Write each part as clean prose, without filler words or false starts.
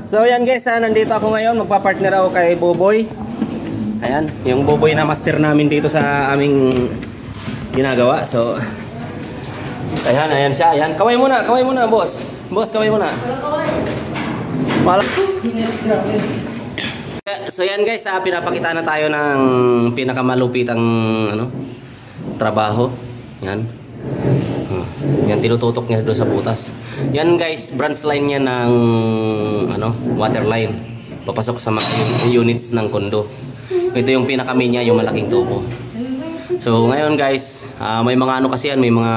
So yan guys, nandito ako ngayon, magpa-partner ako kay Boboy. Ayan, yung Boboy na master namin dito sa aming ginagawa. So ayan siya. Ayan, kaway muna boss. Boss, kaway muna. So yan guys, pinapakita na tayo ng pinakamalupitang trabaho. Yan. Yan, tinututok niya doon sa butas. Yan guys, branch line niya ng water line. Papasok sa mga units ng kondo. Ito yung pinakami niya, yung malaking tubo. So ngayon guys, may mga kasi yan, may mga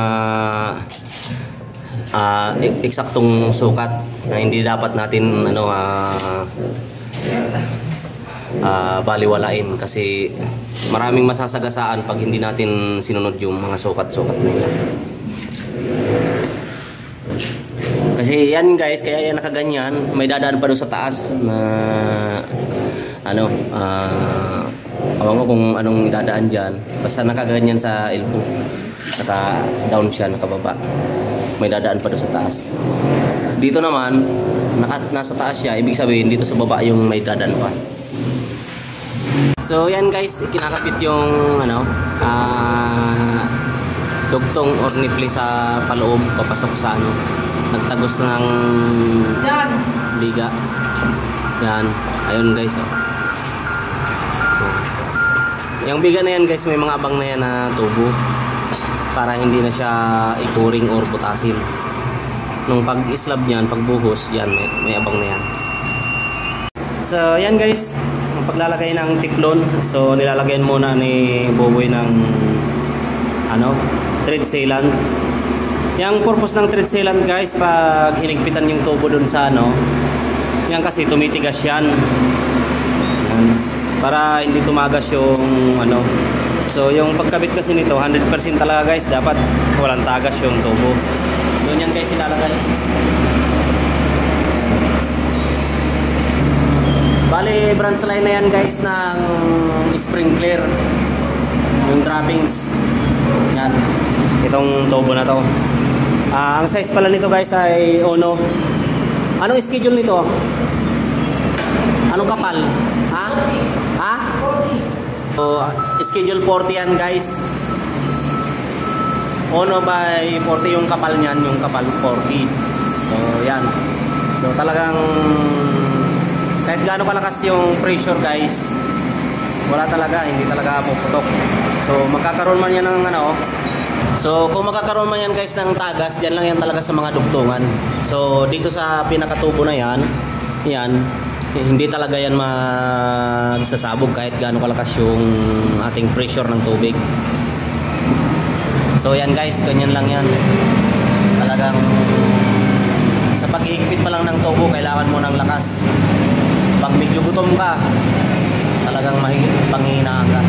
eksaktong sukat na hindi dapat natin baliwalain kasi maraming masasagasaan pag hindi natin sinunod yung mga sukat-sukat na yan. Kasi yan guys, kaya yan nakaganyan, may dadaan pa doon sa taas na awan ko kung anong dadaan dyan, basta nakaganyan sa elbow, naka down siya, nakababa, may dadaan pa doon sa taas. Dito naman nasa taas siya, ibig sabihin dito sa baba yung may dadaan pa. So yan guys, kinakapit yung dugtong or nipli sa paloob, papasok sa nagtagos ng biga. Yan, ayun guys. Yung biga na yan guys, may mga abang na yan na tubo para hindi na siya ikuring or butasin. Nung pag-islab niyan, pagbuhos, yan, may abang na yan. So yan guys, ang paglalagay ng tiplon. So nilalagyan muna ni Boboy ng thread sealant. Yung purpose ng thread sealant guys, pag hinigpitan yung tubo dun sa yan kasi tumitigas yan. Para hindi tumagas yung So yung pagkabit kasi nito 100% talaga guys, dapat walang tagas yung tubo. Doon yan guys ilalagay. Bali branch line na yan guys ng sprinkler, yung droppings yan, itong tubo na to. Ang size pala nito guys ay Ono. Anong schedule nito? Anong kapal? Ha? So, schedule 40 yan guys. Ono by 40 yung kapal niyan, yung kapal 40. So yan. So talagang kahit gaano kalakas yung pressure guys, wala talaga, hindi talaga puputok. So magkakaroon man yan ng So kung magkakaroon man yan guys ng tagas, dyan lang yan talaga sa mga dugtungan. So dito sa pinakatubo na yan, hindi talaga yan magsasabog kahit gaano kalakas yung ating pressure ng tubig. So yan guys, ganyan lang yan. Talagang sa paghihigpit pa lang ng tubo, kailangan mo ng lakas. Pag medyo gutom ka, talagang panghihinaan ka.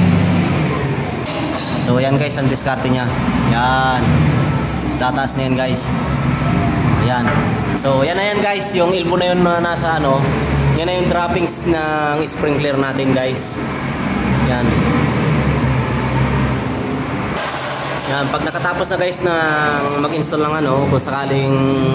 So yan guys, ang diskarte niya. Yan, tataas na yan guys. Yan. So yan na yan guys, yung elbow na yun na nasa yan na yung droppings ng sprinkler natin guys. Yan. Yan, pag nakatapos na guys na mag-install ng kung sakaling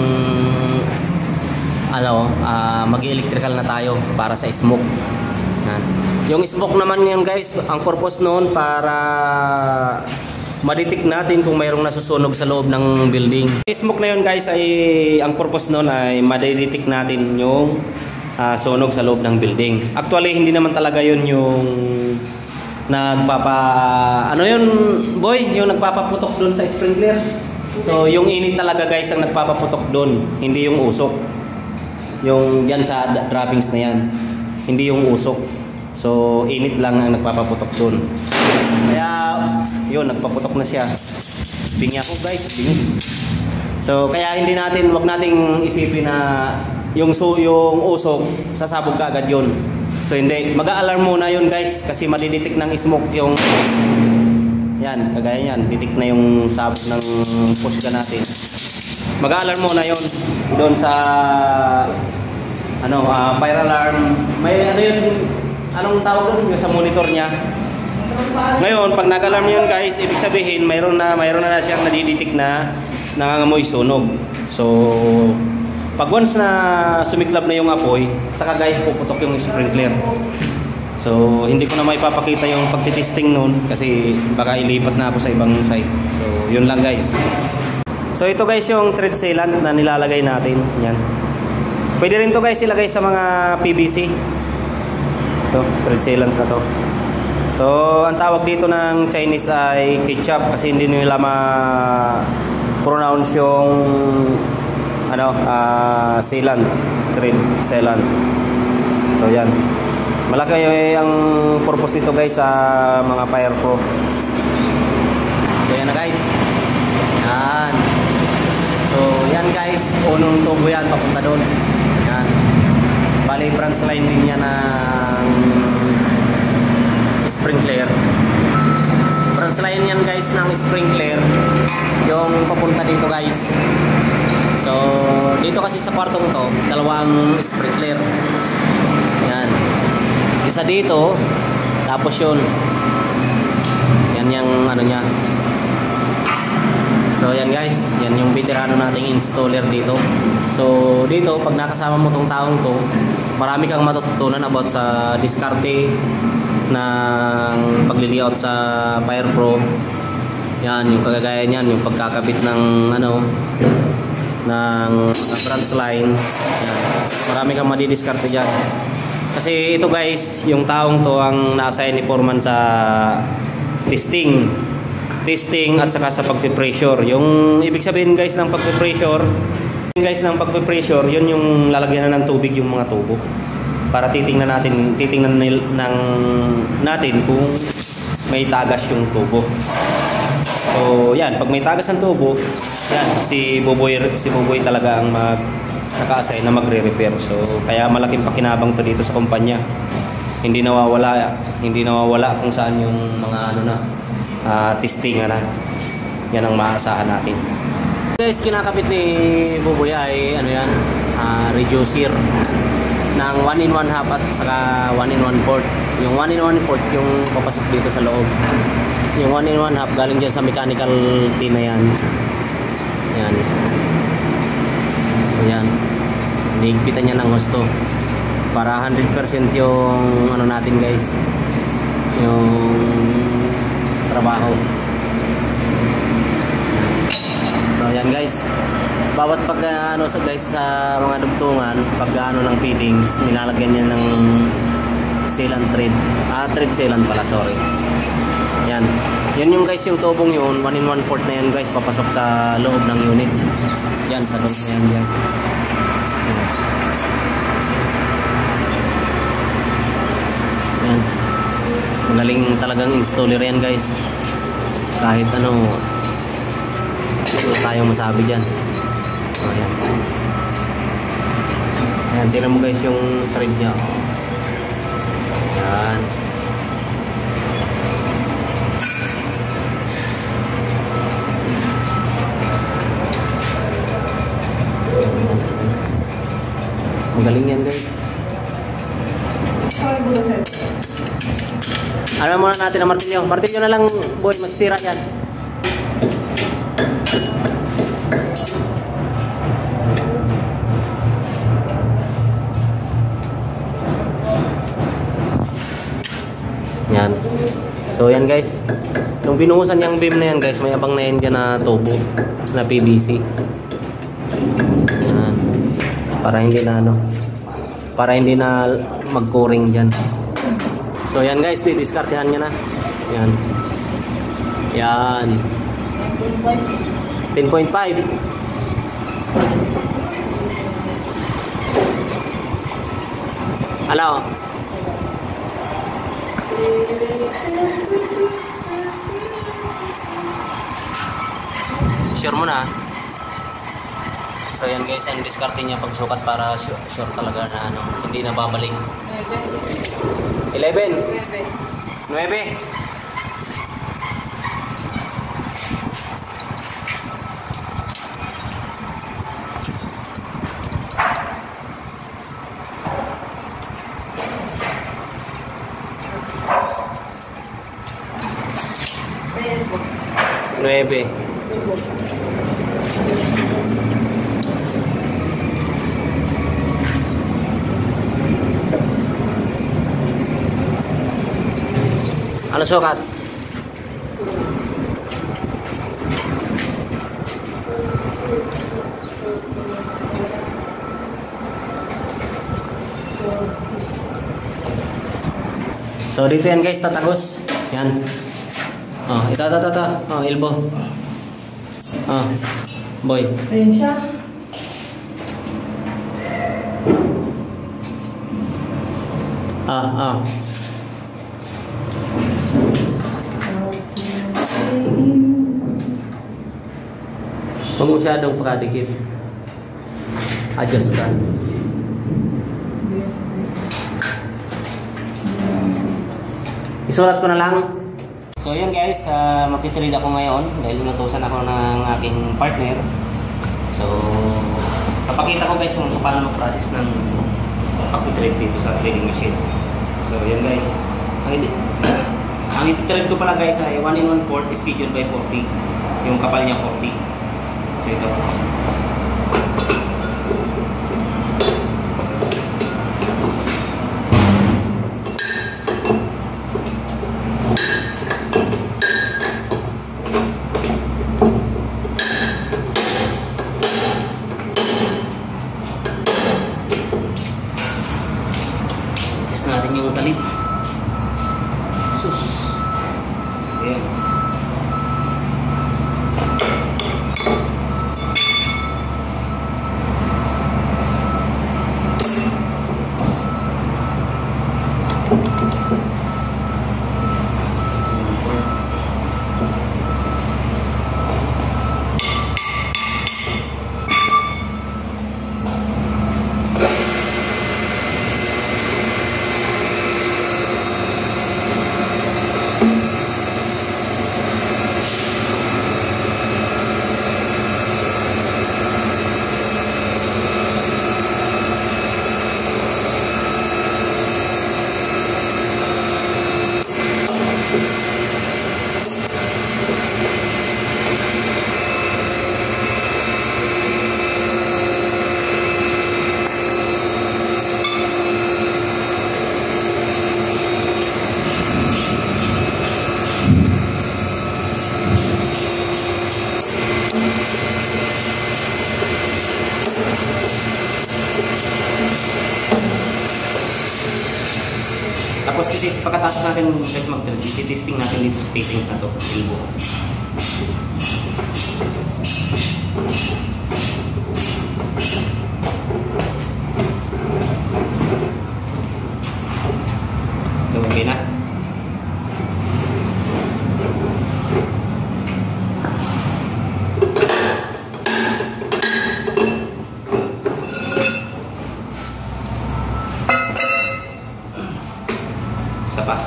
mag-electrical na tayo para sa smoke. Yan. Yung smoke naman yan guys, ang purpose noon para ma-detect natin kung mayroong nasusunog sa loob ng building. Yung smoke na yun guys ay ang purpose noon ay ma-detect natin yung sunog sa loob ng building. Actually hindi naman talaga yun yung yun boy, yung nagpapaputok doon sa sprinkler. So yung init talaga guys ang nagpapaputok doon, hindi yung usok. Yung dyan sa droppings na yan, hindi yung usok. So init lang ang nagpapaputok doon. Kaya yun, nagpaputok na siya. Bingi ako guys, bingi. So kaya wag nating isipin na yung usok sasabog ka agad yun. So hindi, mag-a-alarm muna yun guys kasi madidetect ng smoke yung yan, kagaya yan, detect na yung sabog ng pushka natin. Mag-a-alarm muna yun doon sa fire alarm. May anong tawag doon, yung sa monitor niya. Ngayon pag nag-alarm yun guys, ibig sabihin mayroon na siyang nadidetect na nangangamoy sunog. So Pag once na sumiklab na yung apoy, saka guys puputok yung sprinkler. So hindi ko na maipapakita yung pagtitesting nun kasi baka ilipat na ako sa ibang site. So yun lang guys. So ito guys yung thread sealant na nilalagay natin. Yan. Pwede rin to guys ilagay sa mga PVC. Ito, thread sealant na to. So ang tawag dito ng Chinese ay ketchup kasi hindi nila ma-pronounce yung sealant, thread sealant. So yan. Malaki ang purpose nito guys sa mga Fire Pro. So yan na guys. Yan. So yan guys, unong tubo yan papunta doon. Yan. Bali branch line din yan ng sprinkler. Branch line yan guys ng sprinkler yung papunta dito guys. So dito kasi sa kwartong to, dalawang sprinkler. Yan. Isa dito, tapos yun. Yan yung ano niya. So yan guys, yan yung veterano nating installer dito. So dito, pag nakasama mo tong taong to, marami kang matututunan about sa diskarte ng pagliliot sa Fire Pro. Yan, yung kagaya niyan, yung pagkakabit ng ng branch line. Yan. Marami kang madidiskarte dyan. Kasi ito guys, yung taong to ang na-assign ni Foreman sa testing at saka sa pagpe-pressure. Yung ibig sabihin guys ng pagpe-pressure, yun yung lalagyan na ng tubig yung mga tubo. Para titingnan natin kung may tagas yung tubo. So yan, pag may tagas ang tubo, yan si Buboy talaga ang naka-assign na magre-repair. So kaya malaking pakinabang to dito sa kumpanya. Hindi nawawala kung saan yung mga testing na. Yan ang maasahan natin. Guys, kinakabit ni Buboy ay reducer ng 1-in-1 half at saka 1-in-1 quart. Yung 1-in-1 quart yung papasok dito sa loob. Yung 1-in-1 half galing dyan sa mechanical tin na yan. Yan. So yan, higpitan niya ng gusto para 100% yung natin guys, yung trabaho. So yan guys, bawat pag guys sa mga dugtungan, pag ng fittings, nilalagyan niya ng sealant thread sealant pala, sorry. Yan. Yan yung guys yung tubong yun, 1-in-1 quart na yan guys, papasok sa loob ng units. Yan, sa loob na yan dyan. Yan. Magaling talagang installer yan guys. Kahit wala tayong masabi dyan. Ayan. Ayan, tingnan mo guys yung thread nya. Yan. Magaling yan guys. Ano muna natin ang martilyo. Martilyo na lang boy, masisira yan. Yan. So yan guys, nung binuhusan yung beam na yan guys, may abang na yan dyan na tubo na PVC. Yan. Para hindi na mag-coring dyan. So yan guys, didiskartehan niya na. Yan. Yan. 10.5. Hello. Sure mo na. So yan guys, ang diskarte niya pagsukat para sure talaga na hindi na babalik. 11. 9. sukat. So dito yan guys, tatagos. Yan. Oh, ito. Oh, elbow. Oh, boy. Ayun siya. Ah. Huwag mo masyadong pakadikit. Adjust ka. Isulat ko na lang. So yun guys, magtitrade ako ngayon dahil inutusan ako ng aking partner. So kapakita ko guys kung paano mag-process ng pag-trade dito sa trading machine. So yun guys, ang iti-trade ko pala guys ay 1-in-1 port scheduled by 40. Yung kapal niya 40. So ito. Natin yung talip. Sus. Ayan. Tapos pagkatapos natin guys mag-trade, i-testing natin dito sa facing na to, elbow. Okay na. Isa pa.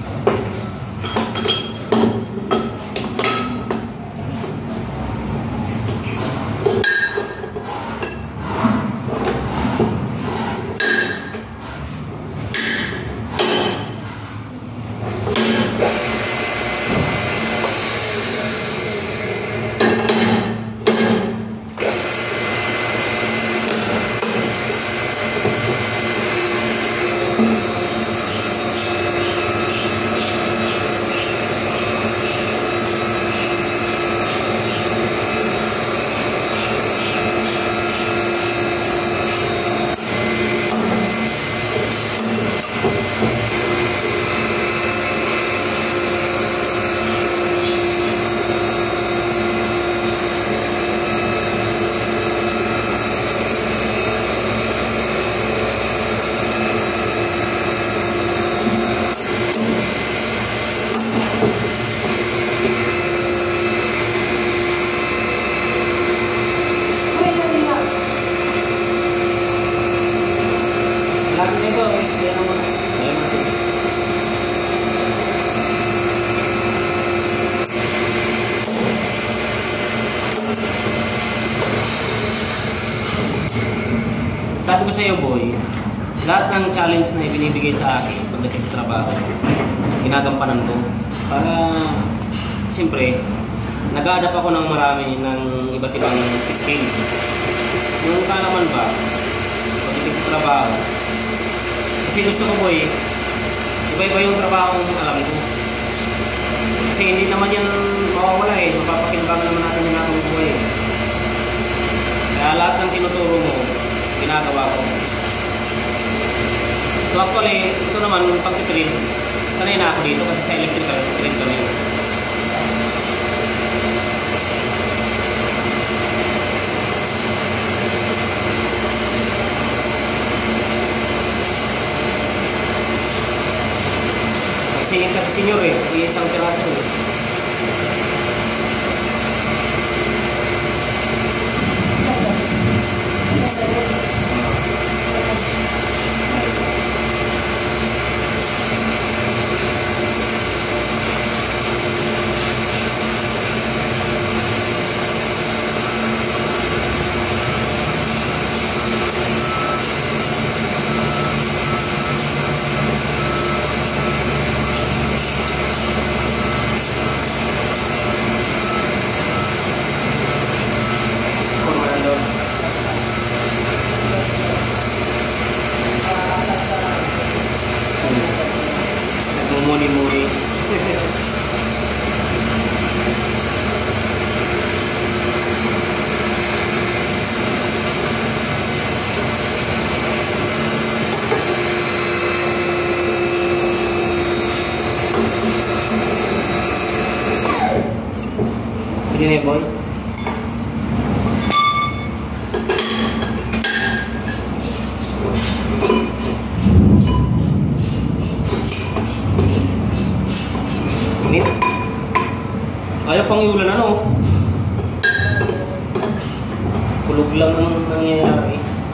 Sabi ko sa iyo boy, lahat ng challenge na ibinibigay sa akin pagdating sa trabaho, ginagampanan ko. Para, siyempre, nag-a-adapt ako ng marami ng iba't ibang skill. Yung naman ba, pagdating sa trabaho, kasi gusto ko boy, iba-iba yung trabaho alam ko. Kasi hindi naman yan mawawala eh. Mapapakinabangan naman natin yung ating buhay. Kaya lahat ng tinuturo mo, ginagawa ko. So actually, ito naman, pag-print, sanay na ako dito kasi sa electrical, print kami. Singin kasi senior eh, isang piraso eh. Nagmumuni-muni. Ini nih boy. Ini ayaw pang iulan ano. Kulog lang ang nangyayari.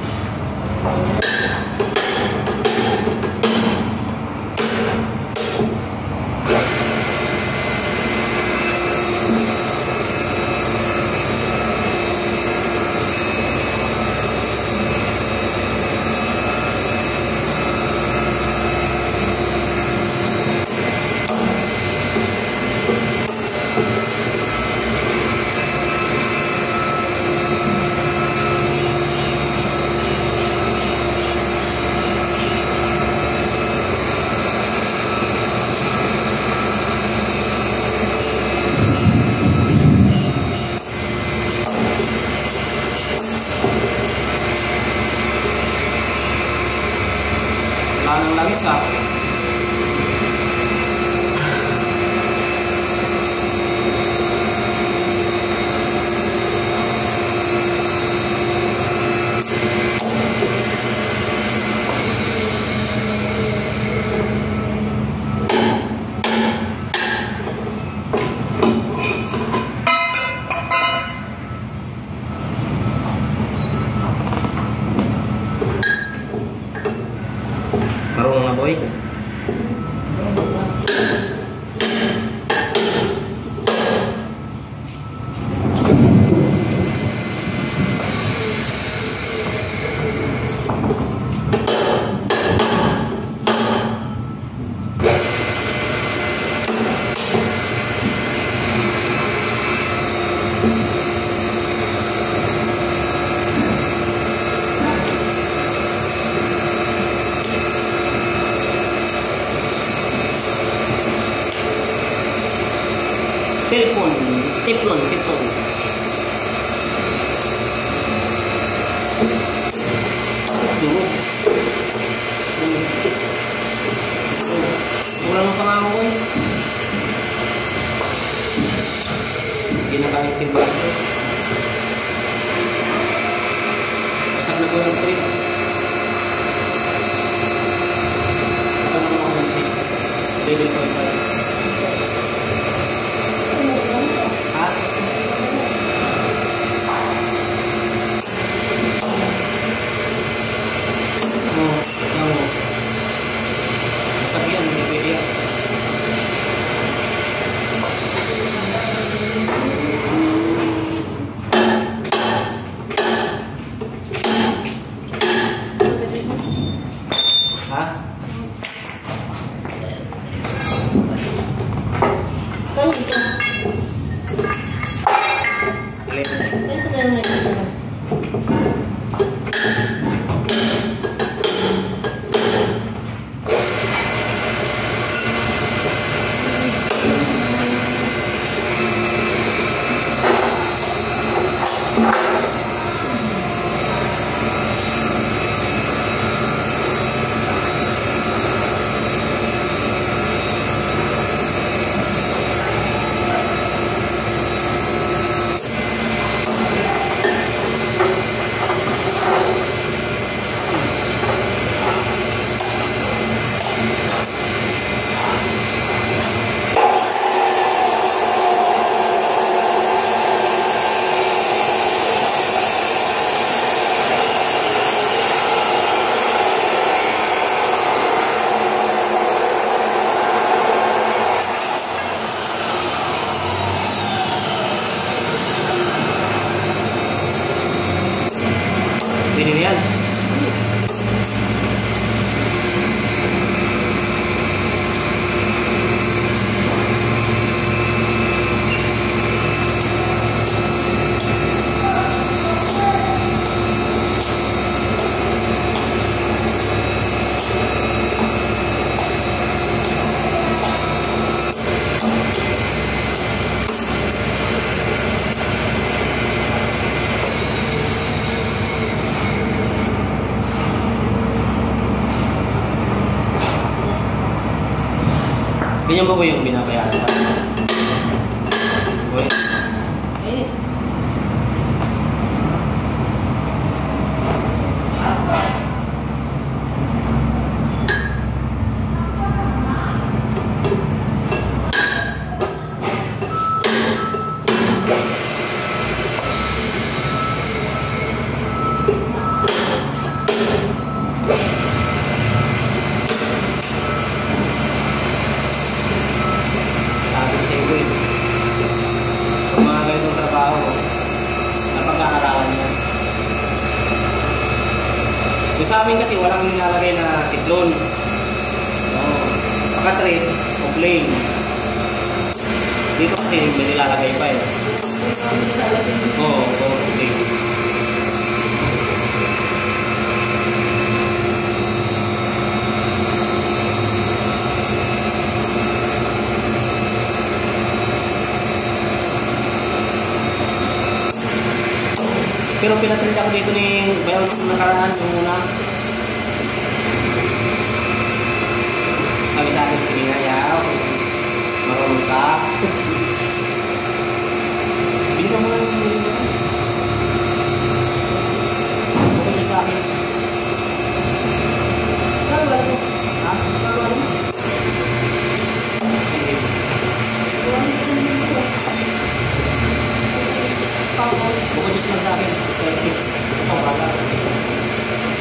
Ang langis ah. Marunong na boy. Teflon. Kurang pa nga ako eh. Hindi nakaitin ba ito? Masag na ko yung trip. Ito naman ako ng trip. Level 5. Pwede na yan. Ganyan ba yung binabayaran pa? Boy? Eh. Yung sa amin kasi walang nilalagay na titlon. Paka-trade o plain. Dito kasi may nilalagay pa eh. Oo, plain. Pero pinatrend ako dito ni bayaw nakaraan yung una. Sabi sa akin, sige nga yaw. Marunong ka. Hindi ka muna yung hindi. Okay niya sa akin. Saan ba ito? Ha? Saan ba ito? Bukod niya sa akin. Ito, bata.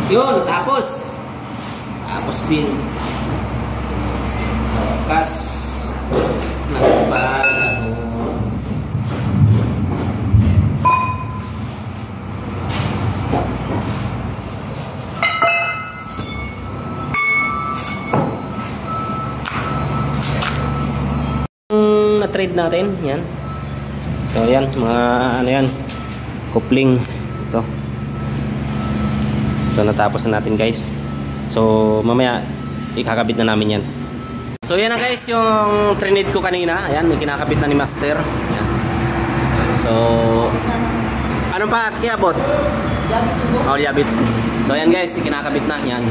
Yun, tapos din. Sa wakas, nagbago. Na-trade natin, yan. So yan, mga ano yan, coupling ito. So natapos na natin guys. So mamaya ikakabit na namin yan. So yan na guys, yung trinid ko kanina. Ayan, kinakabit na ni Master. Ayan. So ano pa kiabot? Oh, yabit. So ayan guys, kinakabit na yan.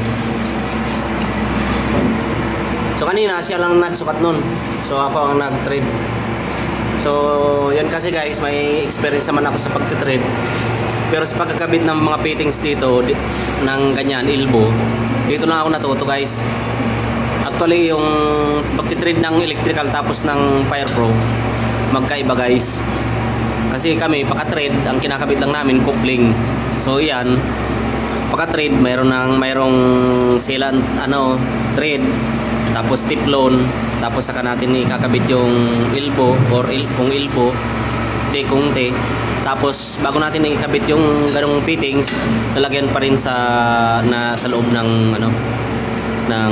So kanina siya lang nagsukat nun. So ako ang nag-trade. So yan kasi guys, may experience naman ako sa pagtitrade. Pero sa pagkakabit ng mga fittings dito ng ganyan, elbow, dito na ako natuto guys. Actually yung pagtitrade ng electrical tapos ng Fire Pro, magkaiba guys. Kasi kami paka-trade, ang kinakabit lang namin coupling. So yan, paka-trade mayroong sealant thread, tapos teflon, tapos saka natin ikakabit yung elbow or kung elbow, kung tapos bago natin ikabit yung ganung fittings, lalagyan pa rin sa loob ng ng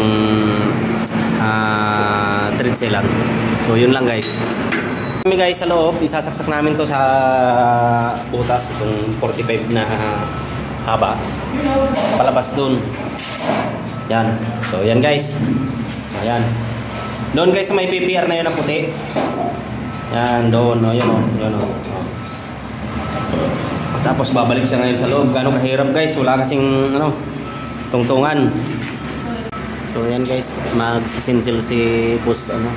thread sealant. So yun lang guys. Kami guys sa loob, isasaksak namin to sa butas, itong 45 na haba palabas dun. Yan. So yan guys. Ayan. Doon guys may PPR na yun na puti. Yan doon, no, yun, yun. Tapos babalik siya ngayon sa loob. Gano'ng kahirap guys, wala kasing tungtungan. So yan guys, magsisinsil si Pus Yan.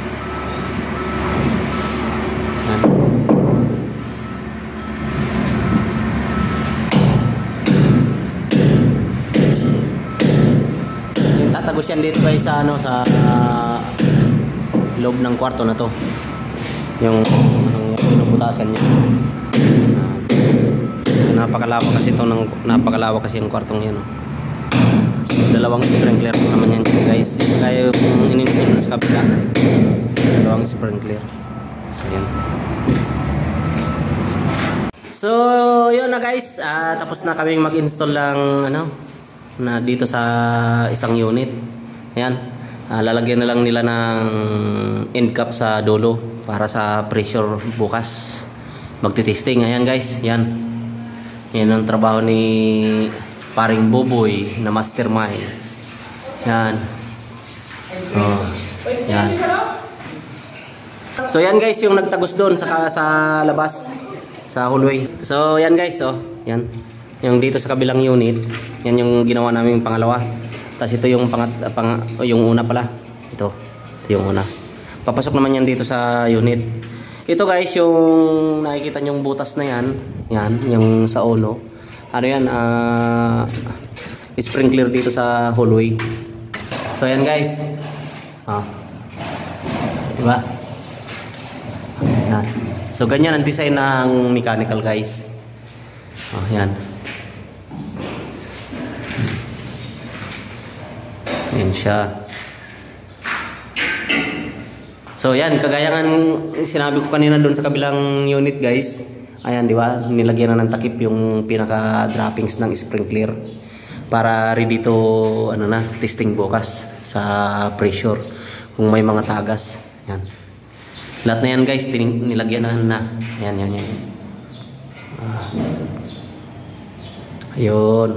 Tatagos yan dito guys sa sa loob ng kwarto na to. Yung pinuputasan niya. Napakalawak kasi yung kwartong yan. So, dalawang sprinkler naman yan guys. Kaya yung in-install sa kabila. Dalawang sprinkler. So yan. So yun na guys. Tapos na kami mag-install lang na dito sa isang unit. Ayan, lalagyan na lang nila ng end cap sa dulo para sa pressure bukas magti-testing. Ayan guys, yan ang trabaho ni paring Boboy na mastermind. Yan. Oh, yan. So yan guys, yung nagtagos doon sa labas sa hallway. So yan guys, yan yung dito sa kabilang unit, yan yung ginawa namin pangalawa. Tapos ito yung yung una pala. Ito yung una. Papasok naman yan dito sa unit. Ito guys, yung nakikita nyong butas na yan, yung sa ulo. Ano yan, sprinkler dito sa hallway. So yan guys. Diba? Yan. So ganyan ang design ng mechanical guys. Yan. Yan siya. So yan, kagaya ng sinabi ko kanina doon sa kabilang unit guys. Ayan, di ba? Nilagyan na ng takip yung pinaka droppings ng sprinkler para ready to testing bukas sa pressure kung may mga tagas. Yan. Lahat na yan guys, nilagyan na. Yan. Ayun.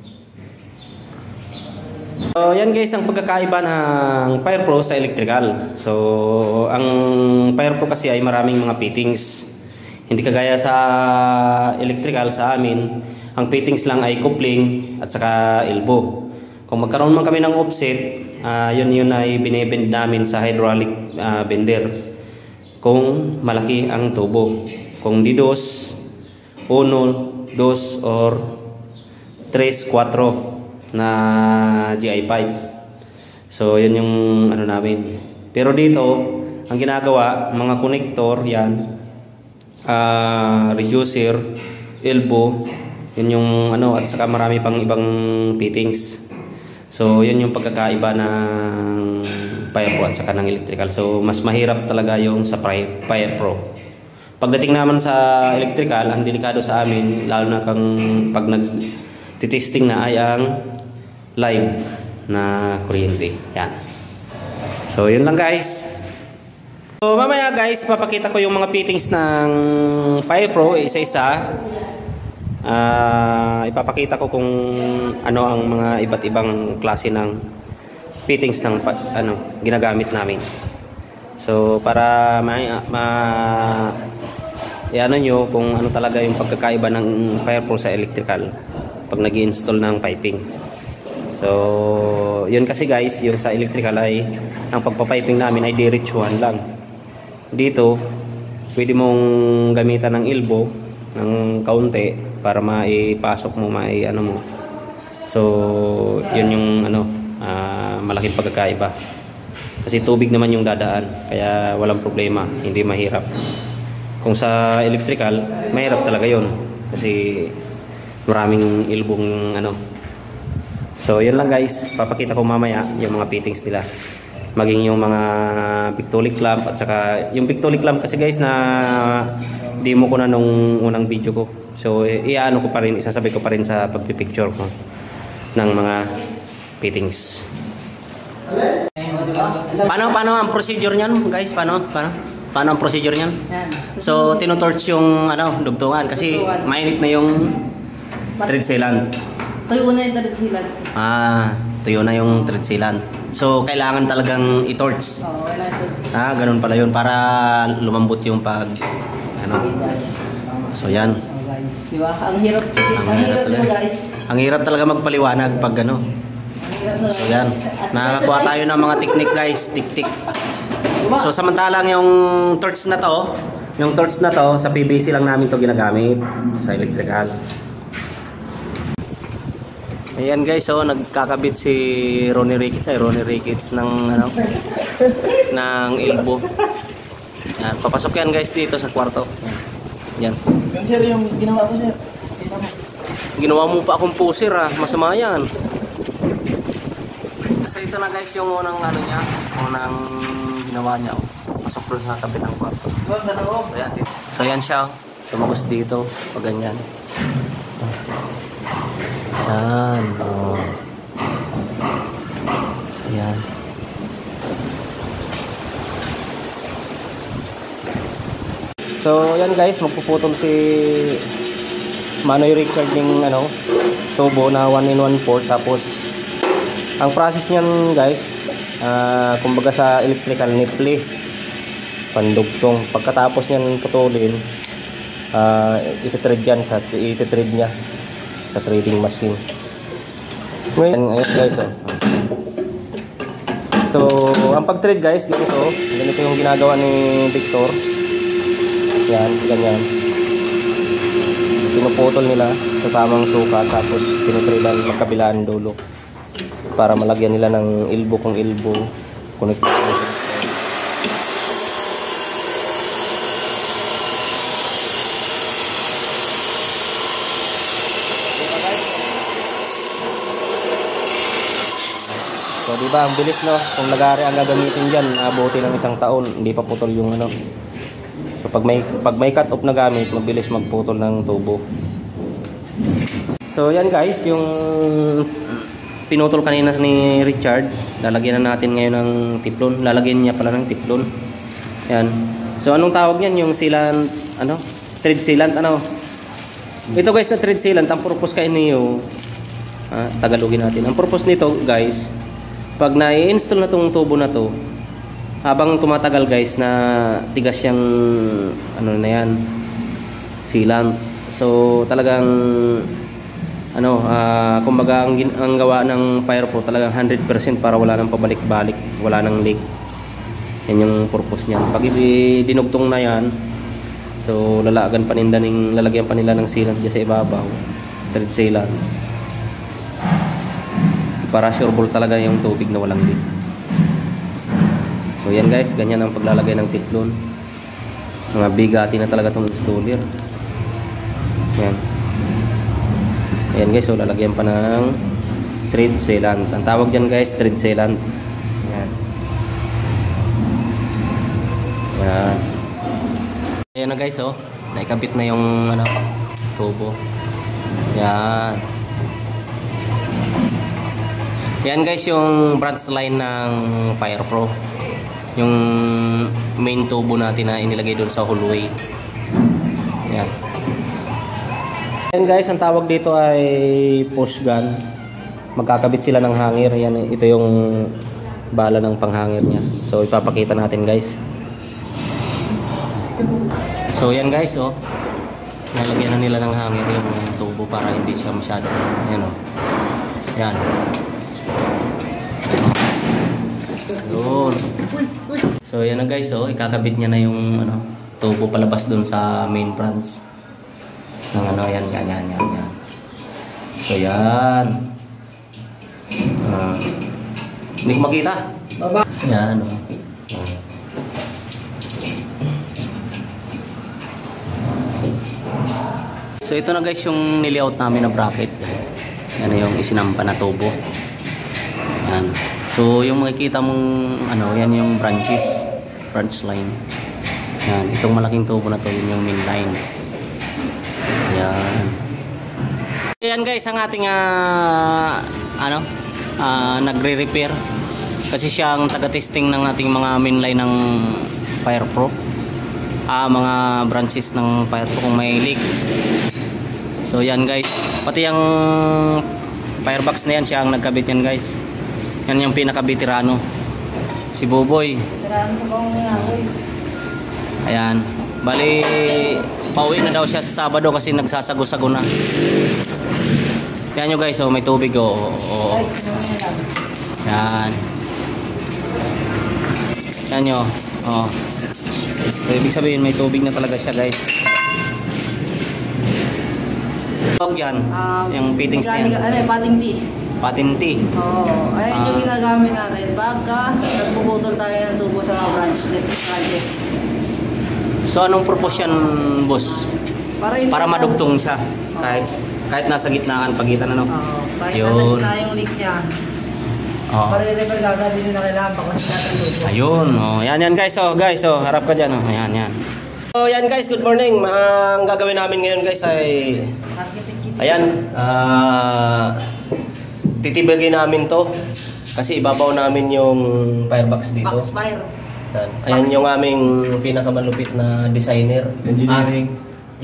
So yan guys ang pagkakaiba ng Fire Pro sa electrical. So ang Fire Pro kasi ay maraming mga fittings. Hindi kagaya sa electrical sa amin, ang fittings lang ay coupling at saka elbow. Kung magkaroon man kami ng offset, yun ay binibend namin sa hydraulic bender. Kung malaki ang tubo. Kung di 2, 1, 2 or 3, 4 na GI pipe. So yun yung namin. Pero dito ang ginagawa, mga connector yan, reducer, elbow, Yun yung ano, at saka marami pang ibang fittings. So yun yung pagkakaiba ng Fire Pro at saka ng electrical. So mas mahirap talaga yung sa Fire Pro. Pagdating naman sa electrical, ang delikado sa amin, lalo na pag nag-testing na, ay ang live na kuryente. Yan. So yun lang guys. So mamaya guys, papakita ko yung mga fittings ng Fire Pro isa-isa. Ipapakita ko kung ano ang mga iba't ibang klase ng fittings ng ginagamit namin. So para i-ano nyo kung ano talaga yung pagkakaiba ng Fire Pro sa electrical pag nag-i-install ng piping. So yun kasi guys, yung sa electrical ay ang pagpapiping namin ay diretsuhan lang. Dito pwede mong gamitan ng elbow ng kaunti para maipasok mo, ano mo. So yun yung malaking pagkakaiba. Kasi tubig naman yung dadaan, kaya walang problema, hindi mahirap. Kung sa electrical, mahirap talaga yun kasi maraming ilbong So yun lang guys, papakita ko mamaya yung mga fittings nila, maging yung mga pictolic clamp at saka yung pictolic clamp kasi guys na demo ko na nung unang video ko. So iaano ko pa rin, isasabi ko pa rin sa pagpipicture ko ng mga fittings. Paano ang procedure niyan guys? Paano ang procedure niyan? So tinutorch yung dugtungan kasi mainit na yung thread sealant. Tuyo na yung thread sealant. Tuyo na yung thread sealant. So kailangan talagang i-torch. Oo, kailangan. Ganun pala yun para lumambot yung So yan. Diba? Ang hirap talaga guys. Ang hirap talaga magpaliwanag pag So yan. Nakakuha tayo ng mga technique guys, tik-tik. So samantalang yung torch na to sa PVC lang namin to ginagamit sa electrical. Ayan guys, so nagkakabit si Ronnie Ricketts ng ng elbow. Yan, papasok yan guys dito sa kwarto. Yan. Sir, yung ginawa ko sir. Ginawa mo pa akong pusir masama yan. So ito na guys yung unang unang ginawa niya. Pasok doon sa tabi ng kwarto. So yan siya. Tumagos dito pag ganyan. Yan. So yan. So yan guys, magpuputol si Manoy Richard ng tubo na 1-in-1/4. Tapos ang process niyan guys, kumbaga sa electrical nipple, pandugtong. Pagkatapos niyan putulin, iti-thread niya sa threading machine. Ngayon guys, so ang pag-thread guys, ganito yung ginagawa ni Victor. Yan, ganyan. Pinuputol nila sa tamang sukat, tapos tinutredan magkabilaan dulo para malagyan nila ng elbow kung elbow connect. So diba ang bilis no, kung lagari ang gagamitin diyan, abuti ng 1 taon, hindi pa putol yung So pag may cut off na gamit, mabilis magputol ng tubo. So yan guys, yung pinutol kanina ni Richard, lalagyan na natin ngayon ng tiplon. Lalagyan niya pala ng tiplon. Yan. So anong tawag niyan? Yung sealant, thread sealant, Ito guys na thread sealant, ang purpose kay niyo, Tagalogin natin. Ang purpose nito guys, pag na-i-install na tong tubo na to, habang tumatagal guys na tigas yung na yan, sealant. So talagang kumbaga ang gawa ng Fire Pro talagang 100% para wala nang pabalik-balik, wala nang leak. Yan yung purpose niyan. Pag dinugtong na yan, so lalagyan pa nila ng sealant diyan sa ibabaw, thread sealant, para sureball talaga yung tubig na walang leak. So yan guys, ganyan ang paglalagay ng tiplon. Mga bigati na talaga itong installer. Yan. Ayan guys, so lalagyan pa ng thread sealant. Ang tawag dyan guys, thread sealant. Ayan. Ayan. Ayan na guys, oh. Naikabit na yung ano, tubo. Ayan. Ayan guys, yung branch line ng FirePro. Yung main tubo natin na inilagay doon sa hallway. Ayan. Ayan guys, ang tawag dito ay push gun. Magkakabit sila ng hanger. Ayan, ito yung bala ng panghanger niya. So ipapakita natin guys. So ayan guys, oh. Nalagyan na nila ng hanger yung tubo para hindi siya masyado. Ayan, oh. Ayan. Yun. So ayan na guys, oh. Ikakabit niya na yung ano, tubo palabas dun sa main branch. Ng ano, yan. So yan. Hindi ko makita. Baba. Yan, oh. So ito na guys yung nilayout namin na bracket. Yan na yung isinampa na tubo. Yan. So yung makikita mong ano, yan yung branch line. Yan, itong malaking tubo na to, yun yung main line. Yan. Ayan guys, ang ating nagre-repair. Kasi siya ang taga-testing ng ating mga main line ng FirePro. Mga branches ng FirePro kung may leak. So yan guys, pati yung firebox na yan, siya ang nagkabit yan guys. Yan yung pinaka-veterano, si Boboy. Ayan, bali pauwi na daw siya sa Sabado kasi nagsasago-sago na. Tingnan nyo guys, oh, may tubig, oh. Yan. Tingnan nyo, oh. So, ibig sabihin may tubig na talaga siya guys. Yan, yung fittings na yan. Patinti. Oo, ayun yung ginagamit natin pagka nagpuputol tayo ng tubo sa mga branches. So anong purpose yan, boss? Para madugtong siya. Kahit nasa gitnaan, pagitan ano. Oo, kahit yun. nasa gitna yung leak niya. Oh. Para i-repair kagad, hindi na kailangan baklas natin tubo. Ayun, oh. Yan guys, oh, harap ka dyan, oh. Yan. So yan guys, good morning. Ang gagawin namin ngayon guys ay ayan, titibagin namin to kasi ibabaw namin yung firebox dito. Box fire. Ayan yung aming pinakamalupit na designer. Engineering.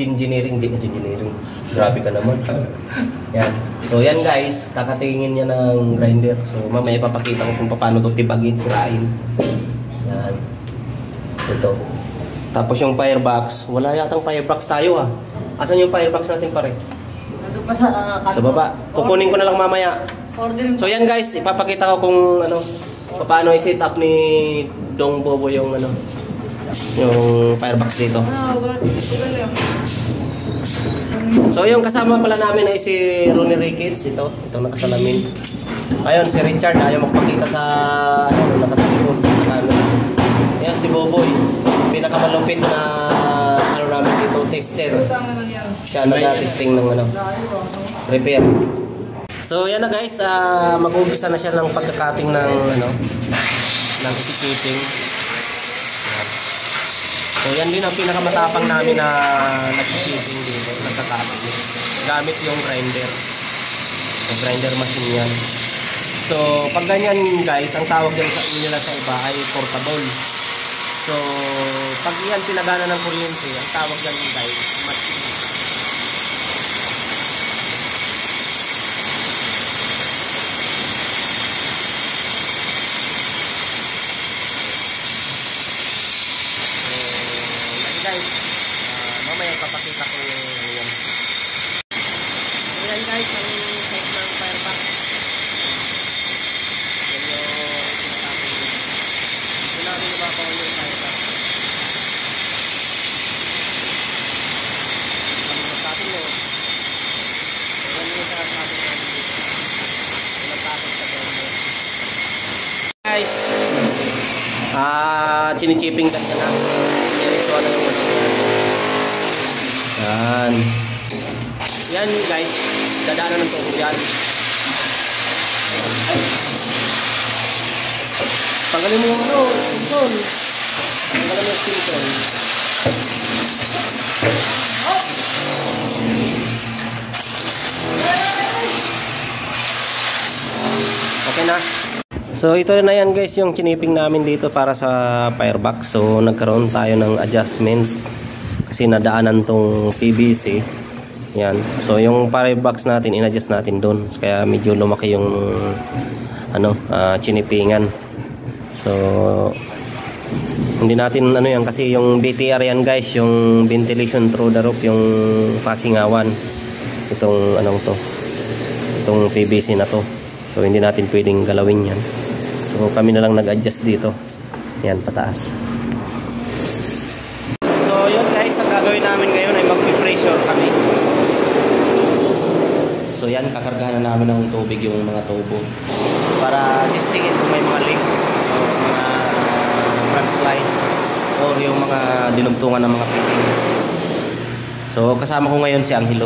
Grabe ka naman. Yan. So yan guys, kakatingin niya ng grinder. So mamaya ipapakita ko kung paano to tibagin, sirain. Yan. Ito. Tapos yung firebox, wala yatang firebox tayo ah. Asan yung firebox natin pare? Nandun pa sa baba. Kukunin ko na lang mamaya. So yan guys, ipapakita ko kung ano, paano i-set up ni Dong Bobo yung ano, yung firebox dito. So yung kasama pala namin ay si Ronnie Ricketts, itong nakasalamin. Ayun, si Richard, ayaw magpakita sa ano, nakatalikod sa camera. Ayan si Boboy, pinakamalupit na ano namin dito, tester. Siya nag-testing ng ano, repair. So yan na guys, mag-uumpisa na siya ng pagkakating ng ano, ng etiquetting. So yan din ang pinakamatapang namin na nag-etiquetting dito, nagkakating. Gamit yung grinder. Yung grinder machine yan. So pag ganyan guys, ang tawag din nila sa iba ay portable. So pag yan pinagana ng kuryente, ang tawag yan guys, machine. Guys, mamaya papakita ko yung yan. Ayan guys, ang set ng firebox. Yan yung sinasabing dito. Ito namin lumabaw yung firebox. Kami magkakit mo. Ayan yung sinasabing namin dito. Magkakit sa bende. Guys, chinichipping ka na. Yan guys, dadaanan ng tubo yan. Tanggalin mo yung ano, pinton. Tanggalin mo yung pinton. Okay na. So ito na yan guys yung chiniping namin dito para sa firebox. So nagkaroon tayo ng adjustment kasi nadaanan tong PVC. Yan. So yung firebox natin in-adjust natin doon. Kaya medyo lumaki yung ano, chinipingan. So hindi natin ano yan kasi yung BTR yan guys, yung ventilation through the roof, yung pasingawan. Itong anong to. Itong PVC na to. So hindi natin pwedeng galawin yan. So kami na lang nag-adjust dito. Yan, pataas. So yun guys, ang gagawin namin ngayon ay mag-pressure kami. So yan, kakargahan na namin ng tubig yung mga tubo para testingin kung may mga leak o mga front line o yung mga dinugtungan ng mga fittings. So kasama ko ngayon si Angelo.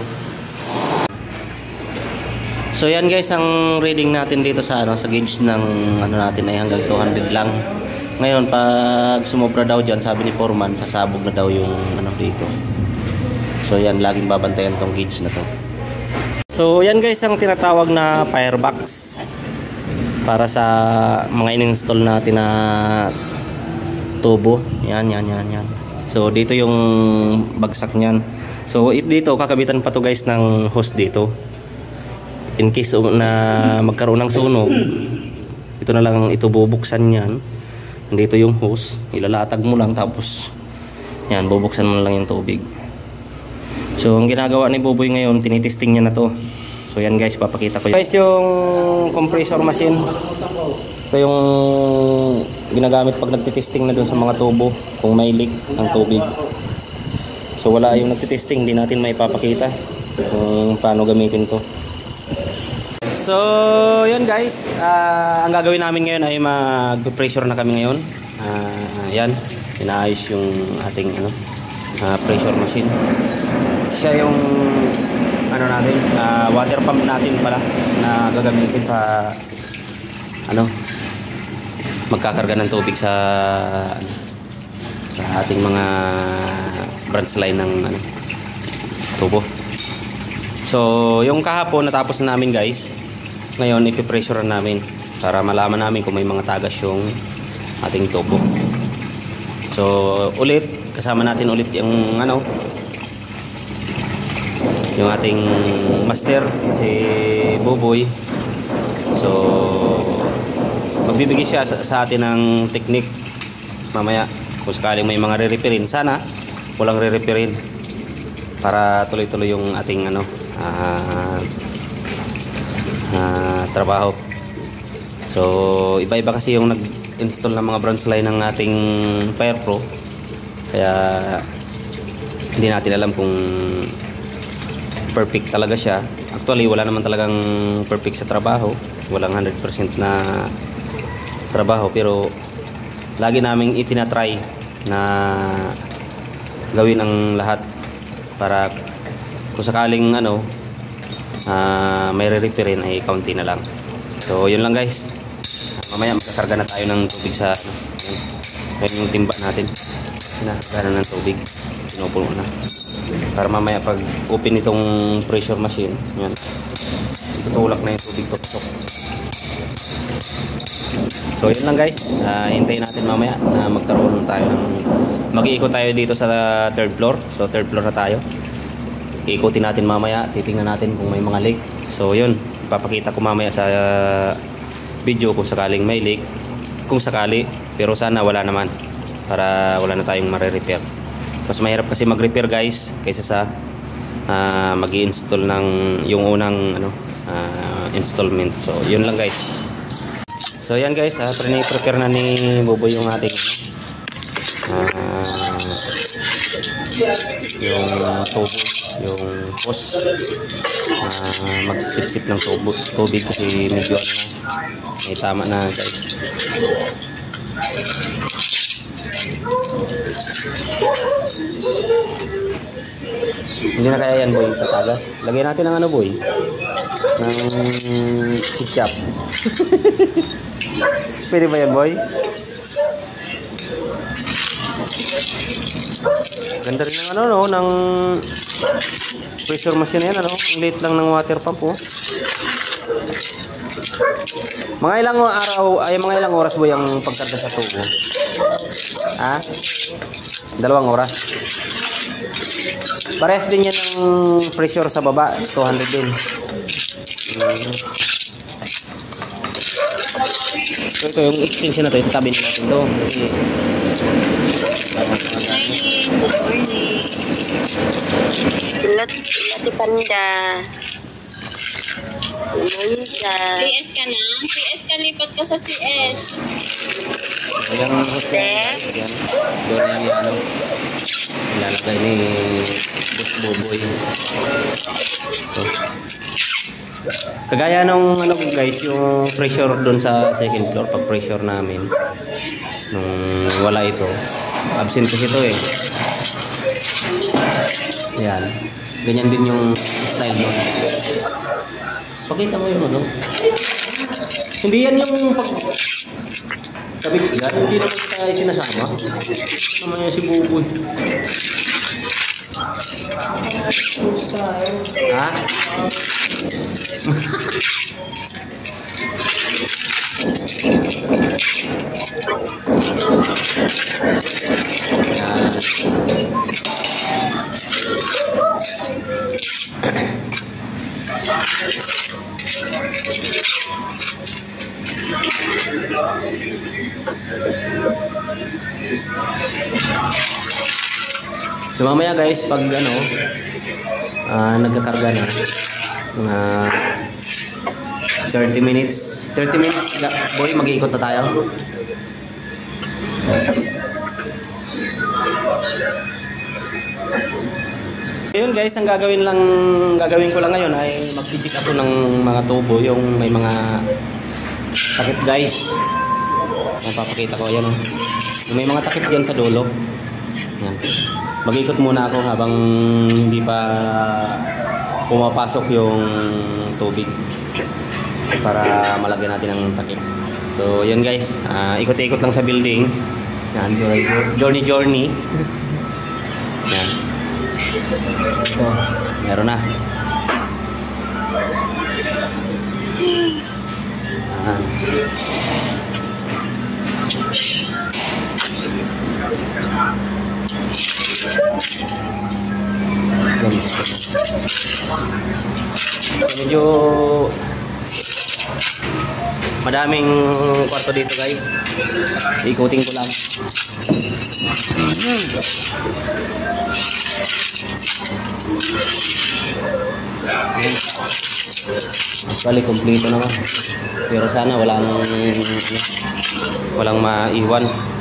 So yan guys, ang reading natin dito sa ano, sa gauge ng ano natin ay hanggang 200 lang. Ngayon pag sumobra daw diyan, sabi ni foreman, sasabog na daw yung ano dito. So yan, laging babantayan tong gauge na to. So yan guys, ang tinatawag na firebox para sa mga in-install natin na tubo. Yan. So dito yung bagsak niyan. So dito kakabitan pa to guys ng hose dito. In case na magkaroon ng sunog, ito na lang ito bubuksan yan. Dito yung hose, ilalatag mo lang tapos yan, bubuksan mo lang yung tubig. So ang ginagawa ni Buboy ngayon, tinitesting niya na to. So yan guys, papakita ko guys yung compressor machine. Ito yung ginagamit pag nagtitesting na dun sa mga tubo kung may leak ng tubig. So wala yung nagtitesting, hindi natin maipapakita kung paano gamitin to. So, yun guys, ang gagawin namin ngayon ay mag-pressure na kami ngayon. Yan, inaayos yung ating ano, pressure machine. Siya yung ano natin, water pump natin pala na gagamitin pa ano, magkakarga ng tubig sa ating mga branch line ng ano, tubo. So, yung kahapon natapos na namin guys. Ngayon ipipressure namin para malaman namin kung may mga tagas yung ating tubo. So ulit kasama natin ulit yung ano, yung ating master si Buboy. So magbibigay siya sa atin ng technique mamaya kung sakaling may mga re-repairin. Sana walang re-repairin para tuloy-tuloy yung ating ano, trabaho. So iba-iba kasi yung nag-install ng mga branch line ng ating FirePro, kaya hindi natin alam kung perfect talaga siya. Actually wala naman talagang perfect sa trabaho, walang 100% na trabaho, pero lagi naming itinatry na gawin ang lahat para kung sakaling ano, may re-repairin ay kaunti na lang. So yun lang guys, mamaya magkakarga na tayo ng tubig sa yung timba natin. Gana ng tubig, pinupuno na para mamaya pag open itong pressure machine, yan, tutulak na yung tubig tutok. So yun lang guys, hintayin natin mamaya na magkaroon tayo ng mag-iikot tayo dito sa third floor. So third floor na tayo, iikutin natin mamaya, titingnan natin kung may mga leak. So yun, ipapakita ko mamaya sa video kung sakaling may leak, kung sakali, pero sana wala naman para wala na tayong mare-repair. Mas mahirap kasi mag-repair guys kaysa sa mag-i-install ng yung unang ano, installment. So yun lang guys. So yan guys, prepare na ni Buboy yung ating yung tubo, yung hose, magsipsip ng tubig kasi medyo ano na, tama na guys. Hindi na kaya yan, boy, tatagas. Lagyan natin ng ano, boy? Ng ketchup. Pwede ba yan, boy? Ganda rin ng ano, no? Ng pressure machine na yan, ano? Ang liit lang ng water pump, oh. Mga ilang araw, ay mga ilang oras, boy, ang pagkarga sa tubo? Ha? 2 oras. Parehas din yan ng pressure sa baba, 200 din. So ito yung extension na to, itabi natin to. Good morning. Lati Panda. Mansa. CS ka na? CS ka, lipat ka sa CS. Ayan ang host na yan. Doon yan yung ano. Ilalagay ni Boss Boboy. So, kagaya nung ano guys, yung pressure doon sa second floor, pag pressure namin nung wala ito, absent kasi ito eh. Yan, ganyan din yung style doon. Pakita mo yung ano, hindi yan yung pag kabig yan, hindi naman tayo sinasama naman yung si Buboy. Ha? So mamaya guys, pag ano nagkakarga na mga 30 minutes boy, mag-iikot na tayo. Ayun guys, ang gagawin ko lang ngayon ay mag-check ako ng mga tubo, yung may mga takip guys. Mapapakita ko yan, oh. May mga takip diyan sa dulo. Yan. Mag-ikot muna ako habang hindi pa pumapasok yung tubig para malagyan natin ng takip. So yun guys, ikot-ikot lang sa building. Yan, journey. Yan. So, meron na. Yan. So, medyo madaming kwarto dito guys. Ikutin ko lang. Actually kompleto naman. Pero sana walang maiwan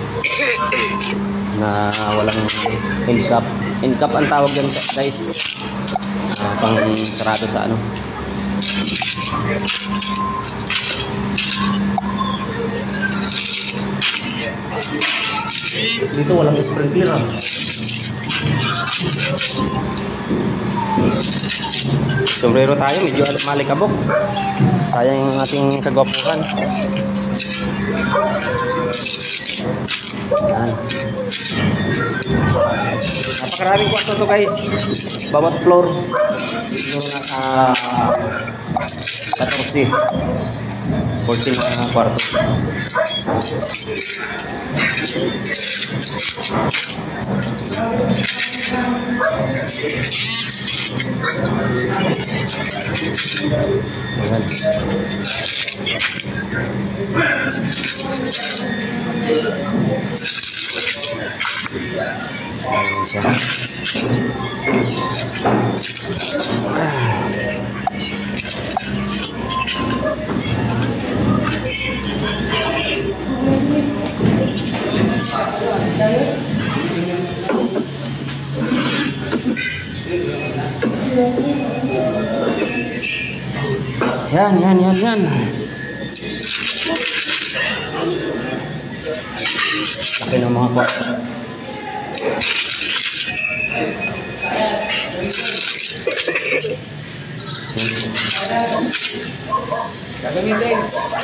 na walang end cap. End cap ang tawag dyan guys. Pang sarado sa ano. Dito walang sprinkler ah. Sombrero tayo, medyo malikabok. Sayang yung ating kagwapuhan. Yan. Napakaraming kwarto to guys. Bawat floor yung nasa 14 na kwarto. Ayan. Yan. Laki ng mga kwarto. Gagamitin.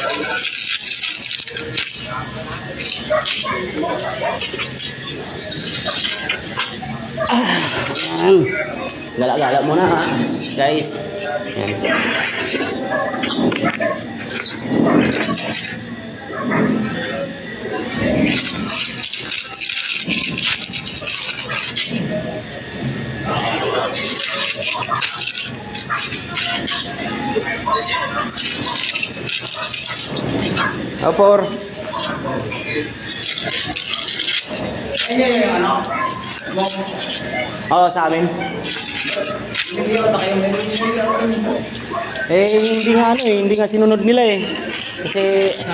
Galak-galak muna ha, guys. Yan. Opor. Ano? Oo, sa amin. Hindi nga sinunod nila eh. Kasi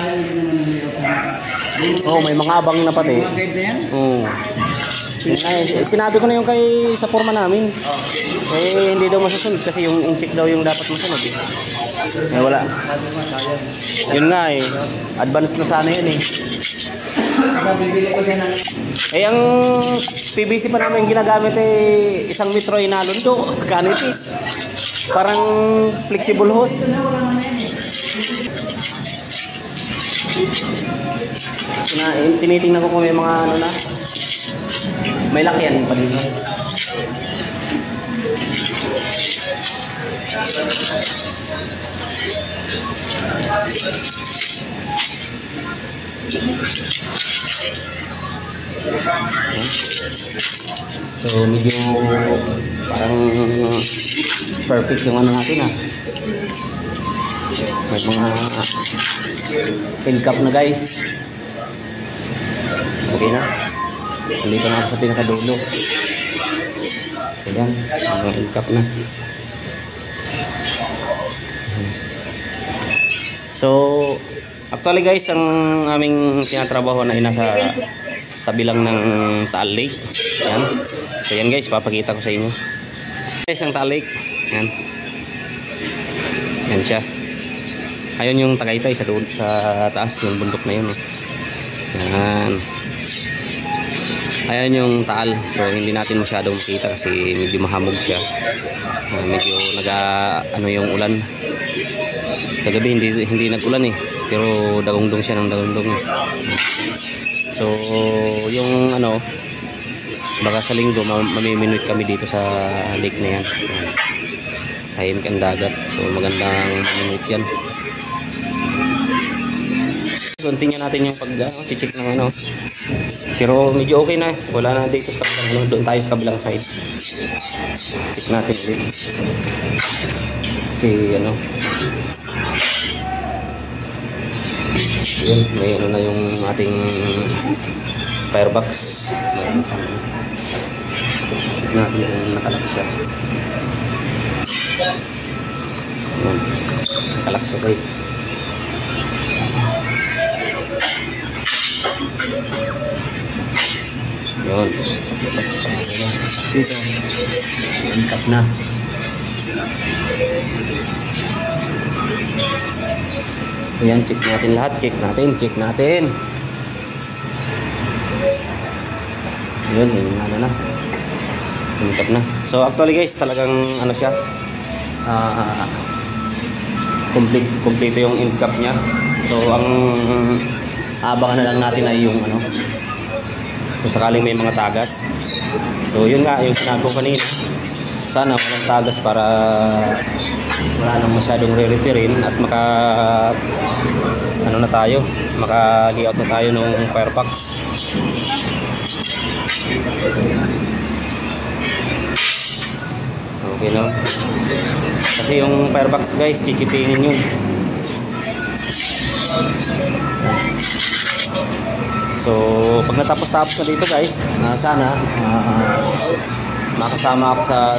may mga abang na pati. Oo. Sinabi ko na yung kay sa forma namin. Hindi daw masusunod kasi yung in-check daw yung dapat masunod eh. Wala. Yun nga eh. Advance na sana yun eh. Ang PVC pa namin ginagamit eh, 1 metro inalundo. Kanitis. Parang flexible hose. Tinitingnan ko kung may mga ano na. May lakyan pa dito. So medyo parang perfect yung ano natin ah. May mga end cap na guys. Okay na. Nandito na ako sa pinakadulo. Ayan, may end cap na. So actually guys, ang aming tinatrabaho na nasa tabi lang ng Taal Lake. Yan. So yan guys, papakita ko sa inyo. Guys, ang Taal Lake. Yan. Yan siya. Ayun yung Tagaytay sa taas, yung bundok na yun. Yan. Ayun yung Taal. So hindi natin masyadong makita kasi medyo mahamog siya. Medyo yung ulan. Kagabi hindi nag-ulan eh. Pero dagundong siya ng dagundong. So yung baka sa linggo mamiminuit kami dito sa lake na yan. Tahimik ang dagat. So magandang minuit yan. Continue natin yung pag-check ng Pero medyo okay na. Wala na dito sa kabilang doon tayo sa kabilang side. Check natin ulit. Kasi yun, may na yung ating firebox. Natin yung nakalak siya. Yun, nakalak siya guys. Yun. Dito. Angkat na. So yan, check natin lahat. Check natin. Yun, na. Angkat na. So actually guys, talagang siya. Complete yung end cap niya. So ang abangan na lang natin ay yung kung sakaling may mga tagas. So yun nga yung sinabi ko kanina, sana walang tagas para wala nang masyadong re-referin at maka-layout na tayo ng firebox. Okay no? Kasi yung firebox guys, chichipingin yun. So pag natapos na dito guys, sana makasama ako sa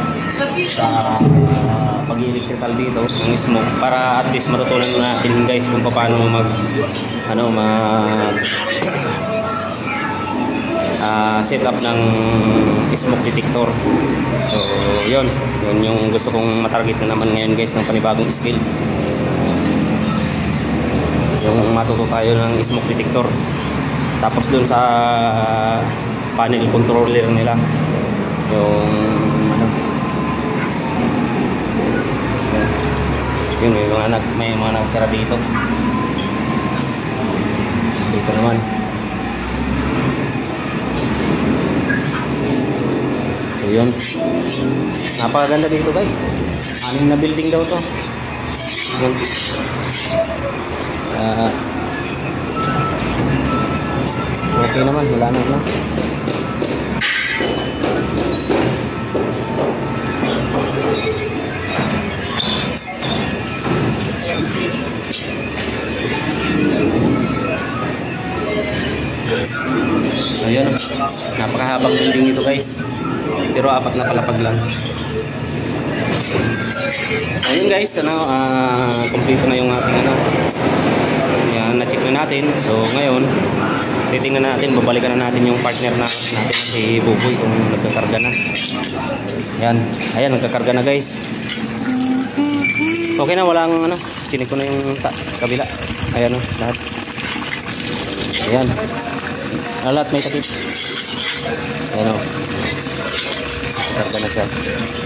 pag-electrical dito ng smoke para at least matutunan natin guys kung paano set up ng smoke detector. So yun yung gusto kong matarget na naman ngayon guys ng panibagong skill. Yung matuto tayo ng smoke detector. Tapos dun sa panel controller nila, yung Yun, may mga nagtira dito. Dito naman. So yun. Napakaganda dito guys. 6 na building daw to. Yun. Okay naman, wala na no? So yun, napakahabang building ito guys, pero 4 na palapag lang. So yun guys, kompleto na yung aking yan, na-check na natin. So ngayon titingnan natin, babalikan na natin yung partner natin si Buboy kung nagkakarga na. Yan, ayan, nagkakarga na guys. Okay na, walang tinig ko na yung kabila. Ayan lahat. Ayan, lahat may takip. Ayan karga na siya.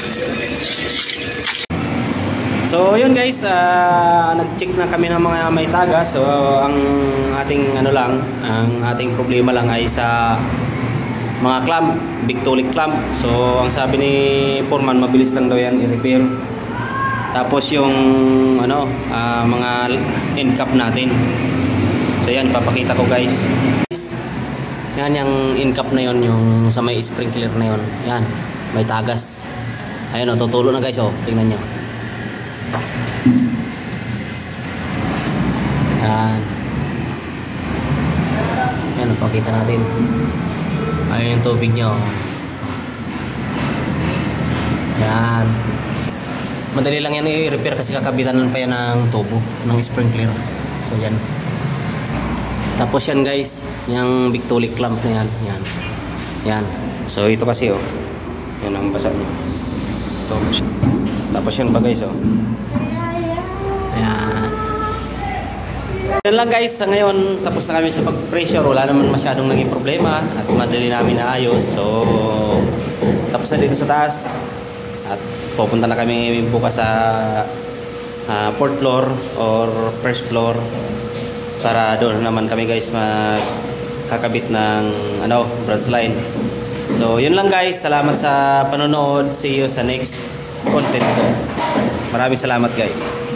So yun guys, nag-check na kami ng mga may taga. So ang ating ang ating problema lang ay sa mga clamp, big tulik clamp. So ang sabi ni Foreman, mabilis lang daw yan i-repair. Tapos yung mga end cap natin. So yan, papakita ko guys. Yan yung end cap na yon, yung sa may sprinkler na yon. Yan, may tagas. Ayun tutulo na guys, tingnan nyo. Yan, pakita natin. Ayun yung tubig nyo. Yan. Madali lang yan i-repair kasi kakabitan pa yan ng tubo ng sprinkler. So yan. Tapos yan guys, yung big tulik clamp na yan. Yan. So ito kasi yan ang basa niya. Tapos yan pa guys Ayan. Yan lang guys, sa ngayon tapos na kami sa pag-pressure. Wala naman masyadong naging problema at madali namin naayos. So tapos na dito sa taas at pupunta na kami bukas sa 4th floor or 1st floor para doon naman kami guys magkakabit ng branch line. So yun lang guys, salamat sa panonood. See you sa next content ko. Maraming salamat guys.